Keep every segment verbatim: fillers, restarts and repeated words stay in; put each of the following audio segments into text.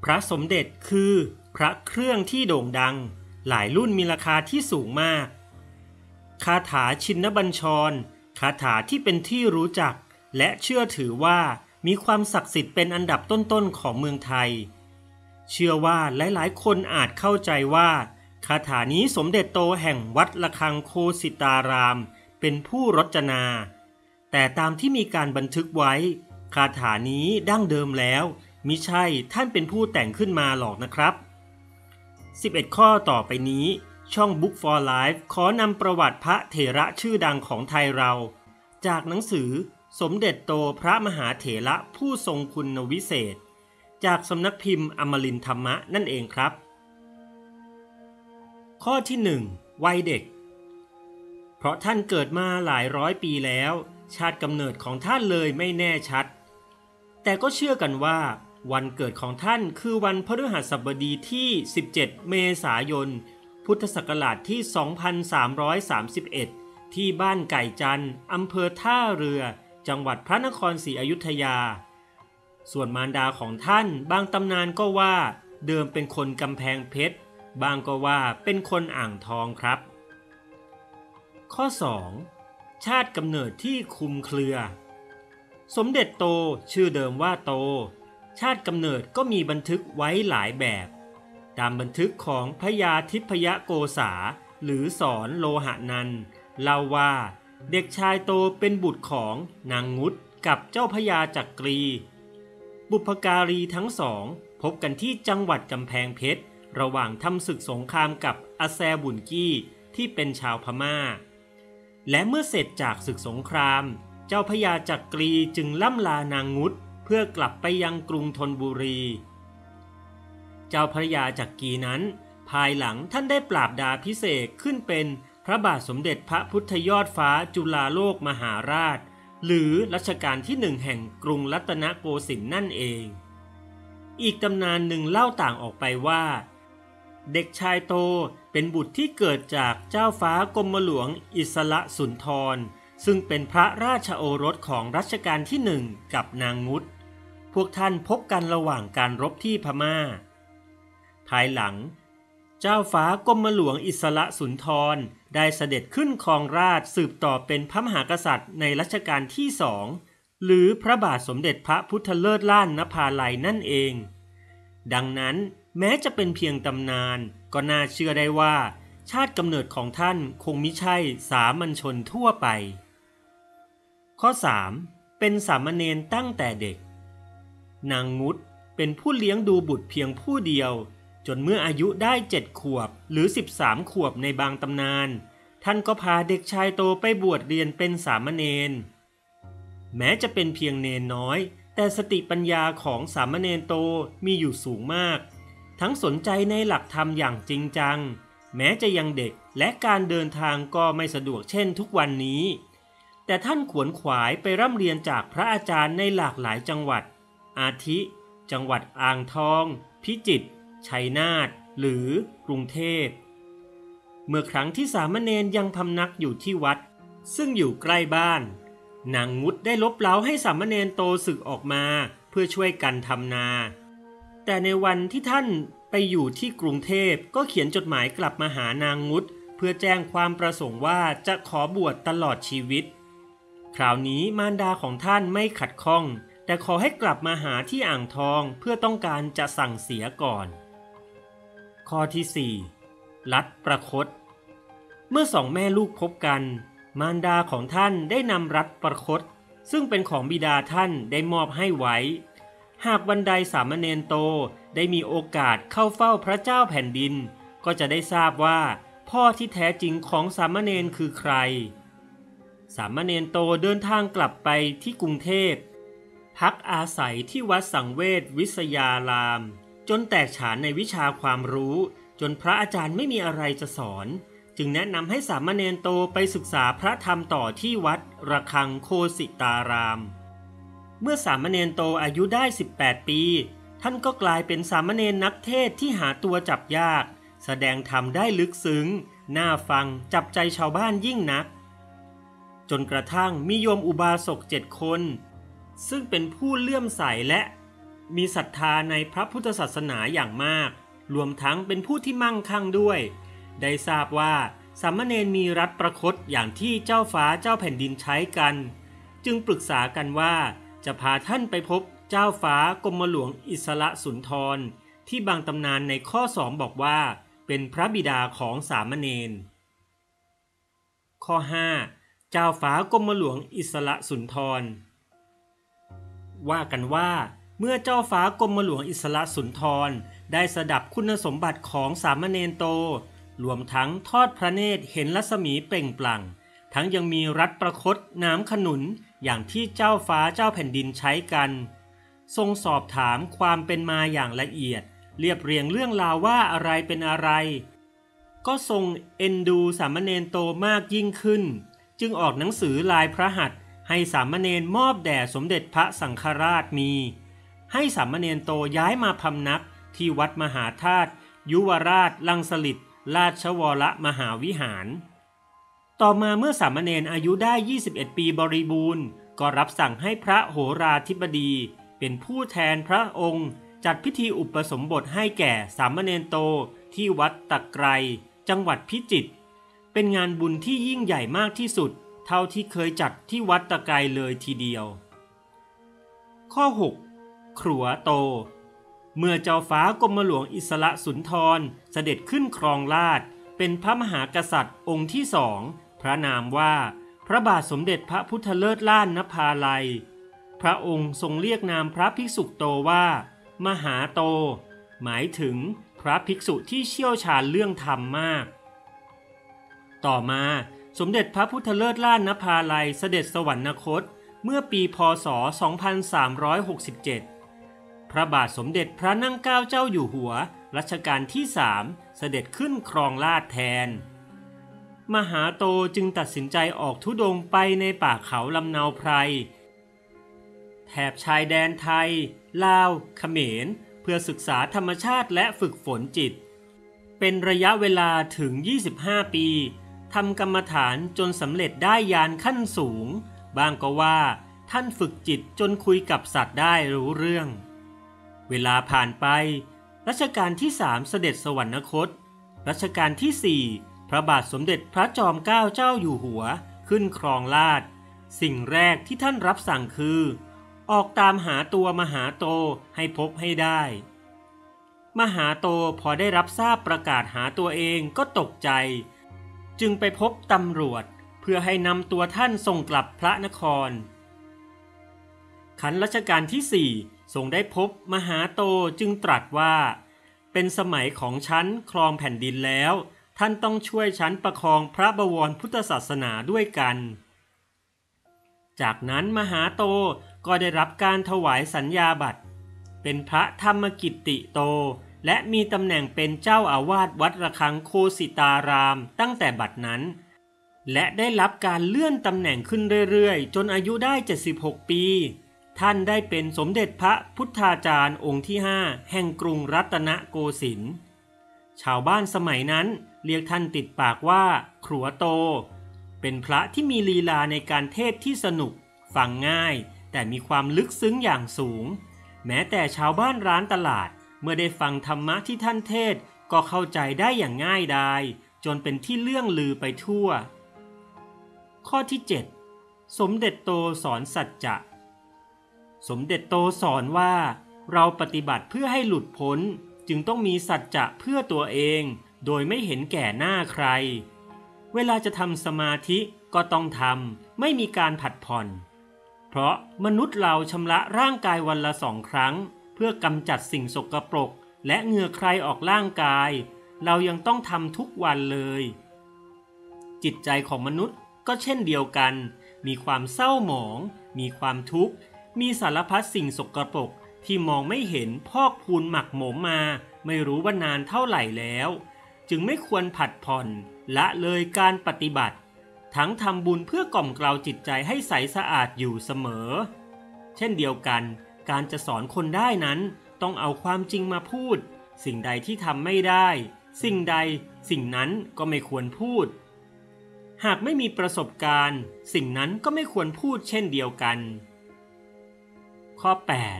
พระสมเด็จคือพระเครื่องที่โด่งดังหลายรุ่นมีราคาที่สูงมากคาถาชินบัญชรคาถาที่เป็นที่รู้จักและเชื่อถือว่ามีความศักดิ์สิทธิ์เป็นอันดับต้นๆของเมืองไทยเชื่อว่าหลายๆคนอาจเข้าใจว่าคาถานี้สมเด็จโตแห่งวัดระฆังโคสิตารามเป็นผู้รจนาแต่ตามที่มีการบันทึกไว้คาถานี้ดั้งเดิมแล้วมิใช่ท่านเป็นผู้แต่งขึ้นมาหรอกนะครับสิบเอ็ดข้อต่อไปนี้ช่อง Book for Life ขอนำประวัติพระเถระชื่อดังของไทยเราจากหนังสือสมเด็จโตพระมหาเถระผู้ทรงคุณวิเศษจากสำนักพิมพ์อมรินทร์ธรรมะนั่นเองครับข้อที่หนึ่งวัยเด็กเพราะท่านเกิดมาหลายร้อยปีแล้วชาติกำเนิดของท่านเลยไม่แน่ชัดแต่ก็เชื่อกันว่าวันเกิดของท่านคือวันพฤหัสบดีที่สิบเจ็ดเมษายนพุทธศักราชที่สองพันสามร้อยสามสิบเอ็ดที่บ้านไก่จันทร์อำเภอท่าเรือจังหวัดพระนครศรีอยุธยาส่วนมารดาของท่านบางตำนานก็ว่าเดิมเป็นคนกำแพงเพชรบางก็ว่าเป็นคนอ่างทองครับข้อสองชาติกำเนิดที่คลุมเครือสมเด็จโตชื่อเดิมว่าโตชาติกำเนิดก็มีบันทึกไว้หลายแบบตามบันทึกของพญาทิพยโกษาหรือสอนโลหะนันท์เล่าว่าเด็กชายโตเป็นบุตรของนางงุดกับเจ้าพญาจักรีบุพการีทั้งสองพบกันที่จังหวัดกำแพงเพชรระหว่างทำศึกสงครามกับอาแซบุนกี้ที่เป็นชาวพม่าและเมื่อเสร็จจากศึกสงครามเจ้าพญาจักรีจึงล่ำลานางงุดเพื่อกลับไปยังกรุงธนบุรีเจ้าพระยาจักรีนั้นภายหลังท่านได้ปราบดาพิเศษขึ้นเป็นพระบาทสมเด็จพระพุทธยอดฟ้าจุฬาโลกมหาราชหรือรัชกาลที่หนึ่งแห่งกรุงรัตนโกสินทร์นั่นเองอีกตำนานหนึ่งเล่าต่างออกไปว่าเด็กชายโตเป็นบุตรที่เกิดจากเจ้าฟ้ากรมหลวงอิสระสุนทรซึ่งเป็นพระราชโอรสของรัชกาลที่หนึ่งกับนางงุดพวกท่านพบกันระหว่างการรบที่พม่าภายหลังเจ้าฟ้ากรมหลวงอิสระสุนทรได้เสด็จขึ้นครองราชย์สืบต่อเป็นพระมหากษัตริย์ในรัชกาลที่สองหรือพระบาทสมเด็จพระพุทธเลิศล้านนภาลัยนั่นเองดังนั้นแม้จะเป็นเพียงตำนานก็น่าเชื่อได้ว่าชาติกำเนิดของท่านคงมิใช่สามัญชนทั่วไปข้อสามเป็นสามเณรตั้งแต่เด็กนางงุดเป็นผู้เลี้ยงดูบุตรเพียงผู้เดียวจนเมื่ออายุได้เจ็ดขวบหรือสิบสามขวบในบางตำนานท่านก็พาเด็กชายโตไปบวชเรียนเป็นสามเณรแม้จะเป็นเพียงเณรน้อยแต่สติปัญญาของสามเณรโตมีอยู่สูงมากทั้งสนใจในหลักธรรมอย่างจริงจังแม้จะยังเด็กและการเดินทางก็ไม่สะดวกเช่นทุกวันนี้แต่ท่านขวนขวายไปร่ำเรียนจากพระอาจารย์ในหลากหลายจังหวัดอาทิจังหวัดอ่างทองพิจิตรชัยนาทหรือกรุงเทพเมื่อครั้งที่สามเณรยังพำนักอยู่ที่วัดซึ่งอยู่ใกล้บ้านนางงุดได้ลบเล้าให้สามเณรโตสึกออกมาเพื่อช่วยกันทำนาแต่ในวันที่ท่านไปอยู่ที่กรุงเทพก็เขียนจดหมายกลับมาหานางงุดเพื่อแจ้งความประสงค์ว่าจะขอบวชตลอดชีวิตคราวนี้มารดาของท่านไม่ขัดข้องแต่ขอให้กลับมาหาที่อ่างทองเพื่อต้องการจะสั่งเสียก่อนข้อที่สี่ลัดประคตเมื่อสองแม่ลูกพบกันมารดาของท่านได้นำรัดประคตซึ่งเป็นของบิดาท่านได้มอบให้ไว้หากวันใดสามเณรโตได้มีโอกาสเข้าเฝ้าพระเจ้าแผ่นดินก็จะได้ทราบว่าพ่อที่แท้จริงของสามเณรคือใครสามเณรโตเดินทางกลับไปที่กรุงเทพพักอาศัยที่วัดสังเวชวิทยารามจนแตกฉานในวิชาความรู้จนพระอาจารย์ไม่มีอะไรจะสอนจึงแนะนำให้สามเณรโตไปศึกษาพระธรรมต่อที่วัดระฆังโคสิตารามเมื่อสามเณรโตอายุได้สิบแปดปีท่านก็กลายเป็นสามเณรนักเทศน์ที่หาตัวจับยากแสดงธรรมได้ลึกซึ้งน่าฟังจับใจชาวบ้านยิ่งนักจนกระทั่งมีโยมอุบาสกเจ็ดคนซึ่งเป็นผู้เลื่อมใสและมีศรัทธาในพระพุทธศาสนาอย่างมากรวมทั้งเป็นผู้ที่มั่งคั่งด้วยได้ทราบว่าสามเณรมีรัฐประคตอย่างที่เจ้าฟ้าเจ้าแผ่นดินใช้กันจึงปรึกษากันว่าจะพาท่านไปพบเจ้าฟ้ากรมหลวงอิสระสุนทรที่บางตำนานในข้อสองบอกว่าเป็นพระบิดาของสามเณรข้อห้าเจ้าฟ้ากรมหลวงอิสระสุนทรว่ากันว่าเมื่อเจ้าฟ้ากรมหลวงอิสระสุนทรได้สดับคุณสมบัติของสามเณรโตรวมทั้งทอดพระเนตรเห็นรัศมีเปล่งปลั่งทั้งยังมีรัฐประคตน้ำขนุนอย่างที่เจ้าฟ้าเจ้าแผ่นดินใช้กันทรงสอบถามความเป็นมาอย่างละเอียดเรียบเรียงเรื่องราวว่าอะไรเป็นอะไรก็ทรงเอ็นดูสามเณรโตมากยิ่งขึ้นจึงออกหนังสือลายพระหัตถ์ให้สามเณรมอบแด่สมเด็จพระสังฆราชมีให้สามเณรโตย้ายมาพำนักที่วัดมหาธาตุยุวราชลังสฤษฎ์ราชวรมหาวิหารต่อมาเมื่อสามเณรอายุได้ยี่สิบเอ็ดปีบริบูรณ์ก็รับสั่งให้พระโหราธิบดีเป็นผู้แทนพระองค์จัดพิธีอุปสมบทให้แก่สามเณรโตที่วัดตะไคร่จังหวัดพิจิตรเป็นงานบุญที่ยิ่งใหญ่มากที่สุดเท่าที่เคยจัดที่วัดตะไคร่เลยทีเดียวข้อหกขรัวโตเมื่อเจ้าฟ้ากรมหลวงอิสระสุนทรเสด็จขึ้นครองราชย์เป็นพระมหากษัตริย์องค์ที่สองพระนามว่าพระบาทสมเด็จพระพุทธเลิศล้านนภาลัยพระองค์ทรงเรียกนามพระภิกษุโตว่ามหาโตหมายถึงพระภิกษุที่เชี่ยวชาญเรื่องธรรมมากต่อมาสมเด็จพระพุทธเลิศล้านนภาลัยเสด็จสวรรคตเมื่อปีพ.ศ. สองพันสามร้อยหกสิบเจ็ดพระบาทสมเด็จพระนั่งเกล้าเจ้าอยู่หัวรัชกาลที่สามเสด็จขึ้นครองราชย์แทนมหาโตจึงตัดสินใจออกธุดงค์ไปในป่าเขาลำเนาไพรแถบชายแดนไทยลาวเขมรเพื่อศึกษาธรรมชาติและฝึกฝนจิตเป็นระยะเวลาถึงยี่สิบห้าปีทำกรรมฐานจนสำเร็จได้ญาณขั้นสูงบางก็ว่าท่านฝึกจิตจนคุยกับสัตว์ได้รู้เรื่องเวลาผ่านไปรัชกาลที่สามเสด็จสวรรคตรัชกาลที่สี่พระบาทสมเด็จพระจอมเกล้าเจ้าอยู่หัวขึ้นครองราชย์สิ่งแรกที่ท่านรับสั่งคือออกตามหาตัวมหาโตให้พบให้ได้มหาโตพอได้รับทราบประกาศหาตัวเองก็ตกใจจึงไปพบตำรวจเพื่อให้นำตัวท่านส่งกลับพระนครขันรัชกาลที่สี่ทรงได้พบมหาโตจึงตรัสว่าเป็นสมัยของฉันครองแผ่นดินแล้วท่านต้องช่วยฉันประคองพระบวรพุทธศาสนาด้วยกันจากนั้นมหาโตก็ได้รับการถวายสัญญาบัตรเป็นพระธรรมกิตติโตและมีตำแหน่งเป็นเจ้าอาวาสวัดระฆังโคสิตารามตั้งแต่บัดนั้นและได้รับการเลื่อนตำแหน่งขึ้นเรื่อยๆจนอายุได้เจ็ดสิบหกปีท่านได้เป็นสมเด็จพระพุทธาจารย์องค์ที่ห้าแห่งกรุงรัตนโกสินทร์ชาวบ้านสมัยนั้นเรียกท่านติดปากว่าขรัวโตเป็นพระที่มีลีลาในการเทศที่สนุกฟังง่ายแต่มีความลึกซึ้งอย่างสูงแม้แต่ชาวบ้านร้านตลาดเมื่อได้ฟังธรรมะที่ท่านเทศก็เข้าใจได้อย่างง่ายดายจนเป็นที่เลื่องลือไปทั่วข้อที่เจ็ดสมเด็จโตสอนสัจจะสมเด็จโตสอนว่าเราปฏิบัติเพื่อให้หลุดพ้นจึงต้องมีสัจจะเพื่อตัวเองโดยไม่เห็นแก่หน้าใครเวลาจะทำสมาธิก็ต้องทำไม่มีการผัดผ่อนเพราะมนุษย์เราชำระร่างกายวันละสองครั้งเพื่อกำจัดสิ่งสกปรกและเหงื่อใครออกร่างกายเรายังต้องทำทุกวันเลยจิตใจของมนุษย์ก็เช่นเดียวกันมีความเศร้าหมองมีความทุกข์มีสารพัดสิ่งสกปรกที่มองไม่เห็นพอกพูนหมักหมมมาไม่รู้ว่านานเท่าไหร่แล้วจึงไม่ควรผัดผ่อนละเลยการปฏิบัติทั้งทำบุญเพื่อกล่อมเกลาจิตใจให้ใสสะอาดอยู่เสมอเช่นเดียวกันการจะสอนคนได้นั้นต้องเอาความจริงมาพูดสิ่งใดที่ทำไม่ได้สิ่งใดสิ่งนั้นก็ไม่ควรพูดหากไม่มีประสบการณ์สิ่งนั้นก็ไม่ควรพูดเช่นเดียวกันข้อแปด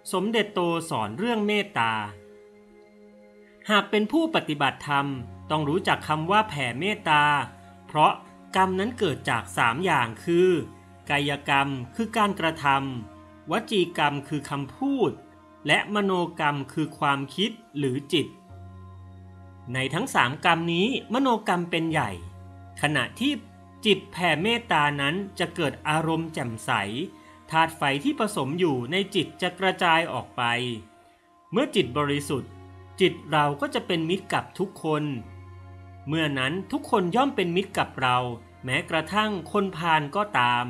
สมเด็จโตสอนเรื่องเมตตาหากเป็นผู้ปฏิบัติธรรมต้องรู้จักคำว่าแผ่เมตตาเพราะกรรมนั้นเกิดจากสามอย่างคือกายกรรมคือการกระทำวจีกรรมคือคำพูดและมโนกรรมคือความคิดหรือจิตในทั้งสามกรรมนี้มโนกรรมเป็นใหญ่ขณะที่จิตแผ่เมตตานั้นจะเกิดอารมณ์แจ่มใสธาตุไฟที่ผสมอยู่ในจิตจะกระจายออกไปเมื่อจิตบริสุทธิ์จิตเราก็จะเป็นมิตรกับทุกคนเมื่อนั้นทุกคนย่อมเป็นมิตรกับเราแม้กระทั่งคนพาลก็ตาม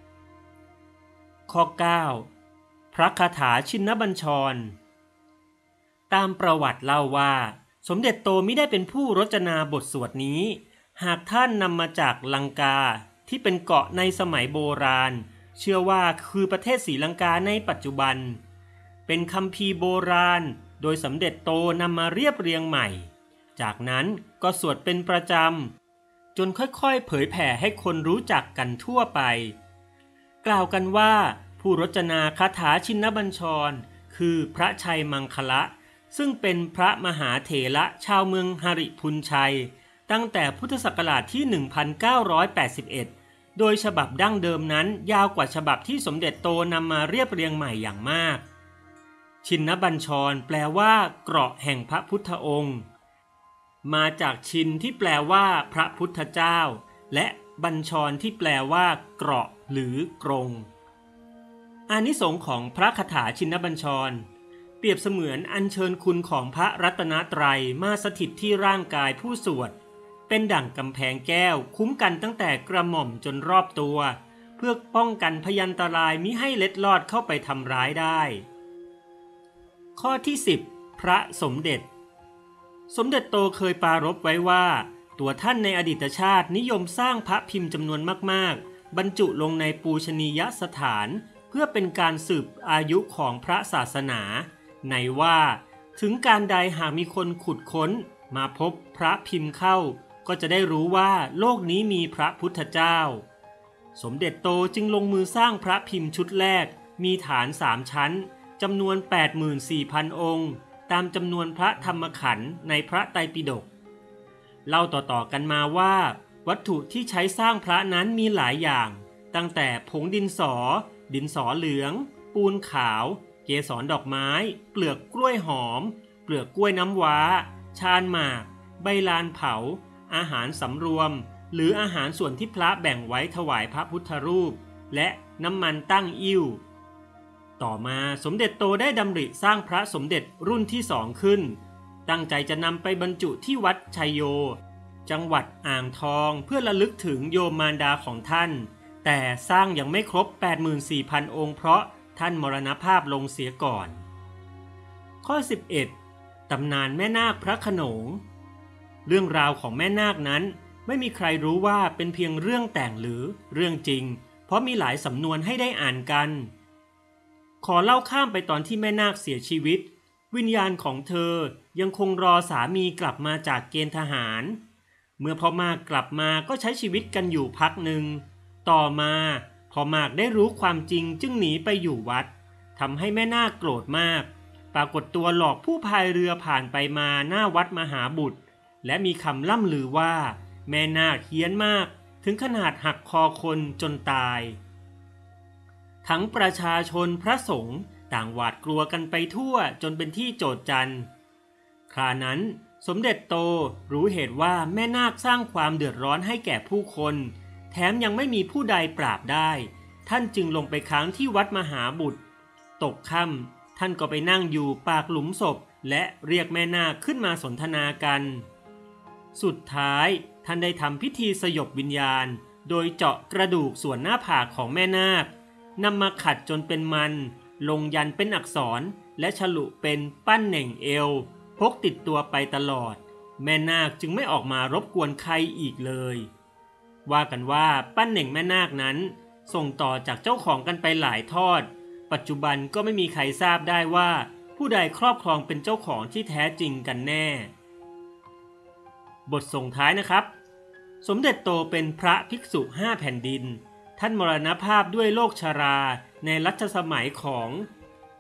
ข้อเก้าพระคาถาชินบัญชรตามประวัติเล่าว่าสมเด็จโตมิได้เป็นผู้รจนาบทสวดนี้หากท่านนำมาจากลังกาที่เป็นเกาะในสมัยโบราณเชื่อว่าคือประเทศศรีลังกาในปัจจุบันเป็นคัมภีร์โบราณโดยสมเด็จโตนำมาเรียบเรียงใหม่จากนั้นก็สวดเป็นประจำจนค่อยๆเผยแผ่ให้คนรู้จักกันทั่วไปกล่าวกันว่าผู้รจนาคาถาชินบัญชรคือพระชัยมังคละซึ่งเป็นพระมหาเถระชาวเมืองหริพุนชัยตั้งแต่พุทธศักราชที่ หนึ่งพันเก้าร้อยแปดสิบเอ็ด โดยฉบับดั้งเดิมนั้นยาวกว่าฉบับที่สมเด็จโตนำมาเรียบเรียงใหม่อย่างมากชินบัญชรแปลว่าเกราะแห่งพระพุทธองค์มาจากชินที่แปลว่าพระพุทธเจ้าและบัญชรที่แปลว่าเกราะหรือกรงอานิสงส์ของพระคาถาชินบัญชรเปรียบเสมือนอัญเชิญคุณของพระรัตนตรัยมาสถิตที่ร่างกายผู้สวดเป็นดั่งกำแพงแก้วคุ้มกันตั้งแต่กระหม่อมจนรอบตัวเพื่อป้องกันพยันตรายมิให้เล็ดลอดเข้าไปทำร้ายได้ข้อที่สิบพระสมเด็จสมเด็จโตเคยปรารภไว้ว่าตัวท่านในอดีตชาตินิยมสร้างพระพิมพ์จำนวนมากๆบรรจุลงในปูชนียสถานเพื่อเป็นการสืบอายุของพระศาสนาในว่าถึงการใดหากมีคนขุดค้นมาพบพระพิมพ์เข้าก็จะได้รู้ว่าโลกนี้มีพระพุทธเจ้าสมเด็จโตจึงลงมือสร้างพระพิมพ์ชุดแรกมีฐานสามชั้นจำนวน แปดหมื่นสี่พัน องค์ตามจำนวนพระธรรมขันธ์ในพระไตรปิฎกเล่าต่อๆกันมาว่าวัตถุที่ใช้สร้างพระนั้นมีหลายอย่างตั้งแต่ผงดินสอดินสอเหลืองปูนขาวเกสรดอกไม้เปลือกกล้วยหอมเปลือกกล้วยน้ำว้าชานหมากใบลานเผาอาหารสำรวมหรืออาหารส่วนที่พระแบ่งไว้ถวายพระพุทธรูปและน้ำมันตั้งอิ่วต่อมาสมเด็จโตได้ดำริสร้างพระสมเด็จรุ่นที่สองขึ้นตั้งใจจะนำไปบรรจุที่วัดชัยโยจังหวัดอ่างทองเพื่อระลึกถึงโยมมารดาของท่านแต่สร้างยังไม่ครบ แปดหมื่นสี่พัน องค์เพราะท่านมรณภาพลงเสียก่อนข้อสิบเอ็ดตำนานแม่นาคพระโขนงเรื่องราวของแม่นาคนั้นไม่มีใครรู้ว่าเป็นเพียงเรื่องแต่งหรือเรื่องจริงเพราะมีหลายสำนวนให้ได้อ่านกันขอเล่าข้ามไปตอนที่แม่นาคเสียชีวิตวิญญาณของเธอยังคงรอสามีกลับมาจากเกณฑ์ทหารเมื่อพ่อมากกลับมาก็ใช้ชีวิตกันอยู่พักหนึ่งต่อมาพ่อมากได้รู้ความจริงจึงหนีไปอยู่วัดทำให้แม่นาคโกรธมากปรากฏตัวหลอกผู้พายเรือผ่านไปมาหน้าวัดมหาบุตรและมีคำล่ำลือว่าแม่นาคเฮี้ยนมากถึงขนาดหักคอคนจนตายทั้งประชาชนพระสงฆ์ต่างหวาดกลัวกันไปทั่วจนเป็นที่โจษจันครานั้นสมเด็จโตรู้เหตุว่าแม่นาคสร้างความเดือดร้อนให้แก่ผู้คนแถมยังไม่มีผู้ใดปราบได้ท่านจึงลงไปค้างที่วัดมหาบุตรตกค่ำท่านก็ไปนั่งอยู่ปากหลุมศพและเรียกแม่นาคขึ้นมาสนทนากันสุดท้ายท่านได้ทำพิธีสยบวิญญาณโดยเจาะกระดูกส่วนหน้าผากของแม่นาคนำมาขัดจนเป็นมันลงยันเป็นอักษรและฉลุเป็นปั้นเหน่งเอวพกติดตัวไปตลอดแม่นาคจึงไม่ออกมารบกวนใครอีกเลยว่ากันว่าปั้นเหน่งแม่นาคนั้นส่งต่อจากเจ้าของกันไปหลายทอดปัจจุบันก็ไม่มีใครทราบได้ว่าผู้ใดครอบครองเป็นเจ้าของที่แท้จริงกันแน่บทส่งท้ายนะครับสมเด็จโตเป็นพระภิกษุห้าแผ่นดินท่านมรณภาพด้วยโรคชราในรัชสมัยของ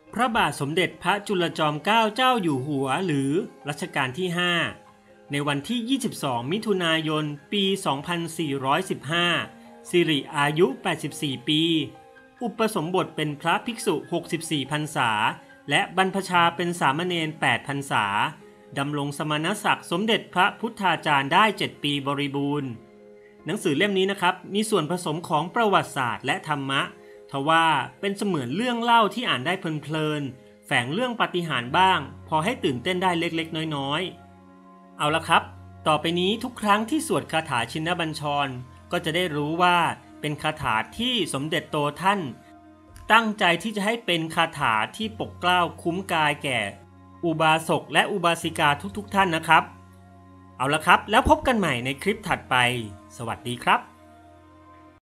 พระบาทสมเด็จพระจุลจอมเกล้าเจ้าอยู่หัวหรือรัชกาลที่ห้าในวันที่ยี่สิบสองมิถุนายนปีสองพันสี่ร้อยสิบห้าสิริอายุแปดสิบสี่ปีอุปสมบทเป็นพระภิกษุหกสิบสี่พรรษาและบรรพชาเป็นสามเณรแปดพรรษาดำรงสมณศักดิ์สมเด็จพระพุทธาจารย์ได้เจ็ดปีบริบูรณ์หนังสือเล่มนี้นะครับมีส่วนผสมของประวัติศาสตร์และธรรมะทว่าเป็นเสมือนเรื่องเล่าที่อ่านได้เพลินๆแฝงเรื่องปาฏิหาริย์บ้างพอให้ตื่นเต้นได้เล็กๆน้อยๆเอาละครับต่อไปนี้ทุกครั้งที่สวดคาถาชินบัญชรก็จะได้รู้ว่าเป็นคาถาที่สมเด็จโตท่านตั้งใจที่จะให้เป็นคาถาที่ปกเกล้าคุ้มกายแก่อุบาสกและอุบาสิกาทุกๆท่านนะครับเอาละครับแล้วพบกันใหม่ในคลิปถัดไปสวัสดีครับ